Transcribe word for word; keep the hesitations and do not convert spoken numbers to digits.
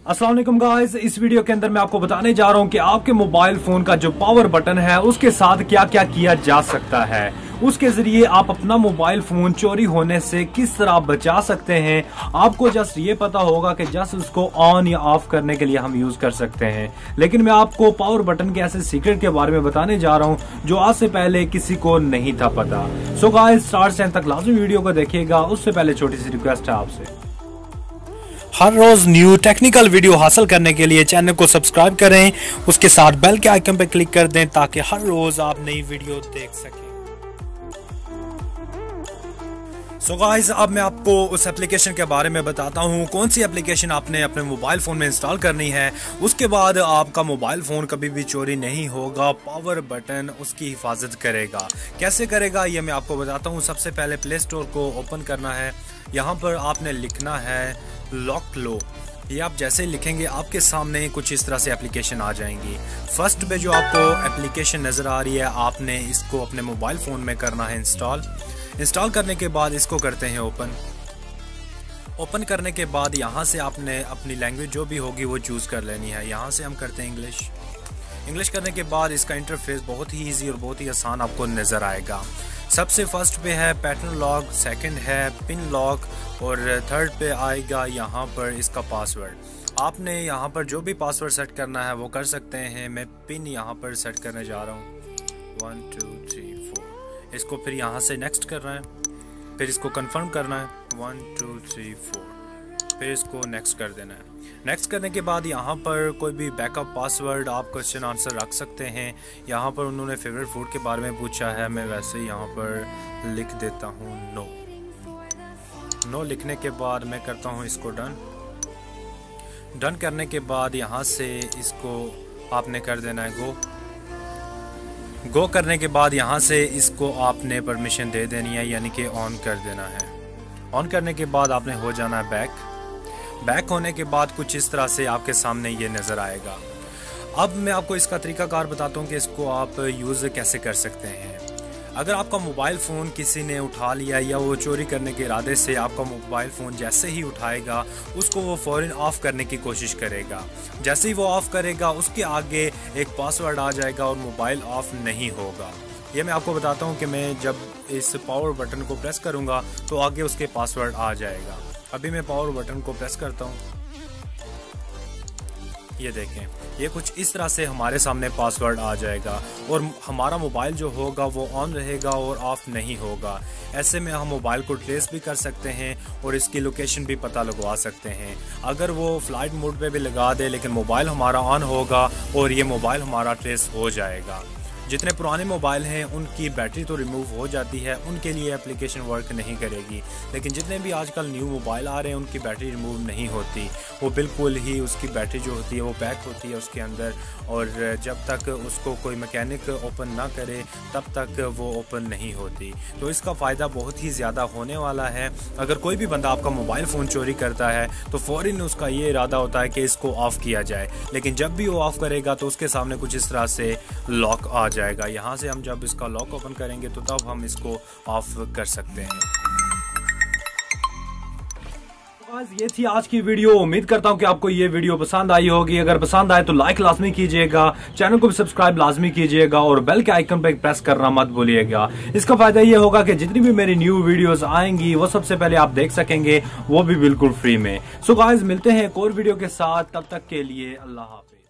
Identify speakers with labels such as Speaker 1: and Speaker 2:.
Speaker 1: अस्सलाम वालेकुम गाइस, इस वीडियो के अंदर मैं आपको बताने जा रहा हूं कि आपके मोबाइल फोन का जो पावर बटन है उसके साथ क्या क्या किया जा सकता है। उसके जरिए आप अपना मोबाइल फोन चोरी होने से किस तरह बचा सकते हैं। आपको जस्ट ये पता होगा कि जस्ट उसको ऑन या ऑफ करने के लिए हम यूज कर सकते हैं, लेकिन मैं आपको पावर बटन के ऐसे सीक्रेट के बारे में बताने जा रहा हूं जो आज से पहले किसी को नहीं था पता। सो गाइस, स्टार्ट से एंड तक लाजमी वीडियो को देखिएगा। उससे पहले छोटी सी रिक्वेस्ट है आपसे, हर रोज न्यू टेक्निकल वीडियो हासिल करने के लिए चैनल को सब्सक्राइब करें, उसके साथ बेल के आइकन पर क्लिक कर दें ताकि हर रोज आप नई वीडियो देख सकें। सो गाइस, अब मैं आपको उस एप्लीकेशन के बारे में बताता हूँ कौन सी एप्लीकेशन आपने अपने मोबाइल फ़ोन में इंस्टॉल करनी है। उसके बाद आपका मोबाइल फ़ोन कभी भी चोरी नहीं होगा, पावर बटन उसकी हिफाजत करेगा। कैसे करेगा ये मैं आपको बताता हूँ। सबसे पहले प्ले स्टोर को ओपन करना है। यहाँ पर आपने लिखना है लॉक लो। ये आप जैसे ही लिखेंगे आपके सामने कुछ इस तरह से एप्लीकेशन आ जाएंगी। फर्स्ट पे जो आपको एप्लीकेशन नज़र आ रही है, आपने इसको अपने मोबाइल फ़ोन में करना है इंस्टॉल। इंस्टॉल करने के बाद इसको करते हैं ओपन। ओपन करने के बाद यहाँ से आपने अपनी लैंग्वेज जो भी होगी वो चूज़ कर लेनी है। यहाँ से हम करते हैं इंग्लिश। इंग्लिश करने के बाद इसका इंटरफेस बहुत ही इजी और बहुत ही आसान आपको नज़र आएगा। सबसे फर्स्ट पे है पैटर्न लॉक, सेकंड है पिन लॉक और थर्ड पे आएगा यहाँ पर इसका पासवर्ड। आपने यहाँ पर जो भी पासवर्ड सेट करना है वो कर सकते हैं। मैं पिन यहाँ पर सेट करने जा रहा हूँ, वन टू थ्री फोर। इसको फिर यहाँ से नेक्स्ट करना है, फिर इसको कंफर्म करना है, वन टू थ्री फोर, फिर इसको नेक्स्ट कर देना है। नेक्स्ट करने के बाद यहाँ पर कोई भी बैकअप पासवर्ड आप क्वेश्चन आंसर रख सकते हैं। यहाँ पर उन्होंने फेवरेट फूड के बारे में पूछा है, मैं वैसे ही यहाँ पर लिख देता हूँ नो। नो लिखने के बाद मैं करता हूँ इसको डन। डन करने के बाद यहाँ से इसको आपने कर देना है गो। गो करने के बाद यहाँ से इसको आपने परमिशन दे देनी है, यानी कि ऑन कर देना है। ऑन करने के बाद आपने हो जाना है बैक। बैक होने के बाद कुछ इस तरह से आपके सामने ये नज़र आएगा। अब मैं आपको इसका तरीकाकार बताता हूँ कि इसको आप यूज़ कैसे कर सकते हैं। अगर आपका मोबाइल फ़ोन किसी ने उठा लिया या वो चोरी करने के इरादे से आपका मोबाइल फ़ोन जैसे ही उठाएगा उसको वो फ़ौरन ऑफ़ करने की कोशिश करेगा। जैसे ही वो ऑफ़ करेगा उसके आगे एक पासवर्ड आ जाएगा और मोबाइल ऑफ़ नहीं होगा। ये मैं आपको बताता हूँ कि मैं जब इस पावर बटन को प्रेस करूँगा तो आगे उसके पासवर्ड आ जाएगा। अभी मैं पावर बटन को प्रेस करता हूँ, ये देखें, ये कुछ इस तरह से हमारे सामने पासवर्ड आ जाएगा और हमारा मोबाइल जो होगा वो ऑन रहेगा और ऑफ नहीं होगा। ऐसे में हम मोबाइल को ट्रेस भी कर सकते हैं और इसकी लोकेशन भी पता लगवा सकते हैं। अगर वो फ्लाइट मोड पे भी लगा दे लेकिन मोबाइल हमारा ऑन होगा और ये मोबाइल हमारा ट्रेस हो जाएगा। जितने पुराने मोबाइल हैं उनकी बैटरी तो रिमूव हो जाती है, उनके लिए एप्लीकेशन वर्क नहीं करेगी, लेकिन जितने भी आजकल न्यू मोबाइल आ रहे हैं उनकी बैटरी रिमूव नहीं होती। वो बिल्कुल ही उसकी बैटरी जो होती है वो पैक होती है उसके अंदर, और जब तक उसको कोई मैकेनिक ओपन ना करे तब तक वो ओपन नहीं होती। तो इसका फ़ायदा बहुत ही ज़्यादा होने वाला है। अगर कोई भी बंदा आपका मोबाइल फ़ोन चोरी करता है तो फ़ौरन उसका ये इरादा होता है कि इसको ऑफ़ किया जाए, लेकिन जब भी वो ऑफ़ करेगा तो उसके सामने कुछ इस तरह से लॉक आ जाएगा। यहाँ से हम जब इसका लॉक ओपन करेंगे तो तब हम इसको ऑफ कर सकते हैं। ये थी आज की वीडियो। उम्मीद करता हूँ कि आपको ये वीडियो पसंद आई होगी। अगर पसंद आए तो लाइक लाजमी कीजिएगा, चैनल को भी सब्सक्राइब लाजमी कीजिएगा और बेल के आइकन पर प्रेस करना मत भूलिएगा। इसका फायदा ये होगा कि जितनी भी मेरी न्यू वीडियोस आएंगी वो सबसे पहले आप देख सकेंगे, वो भी बिल्कुल फ्री में। सो गाइस, मिलते हैं एक और वीडियो के साथ, तब तक के लिए अल्लाह हाफिज।